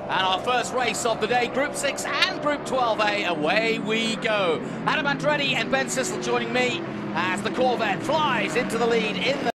And our first race of the day, Group 6 and Group 12A, away we go. Adam Andretti and Ben Sissel joining me as the Corvette flies into the lead in the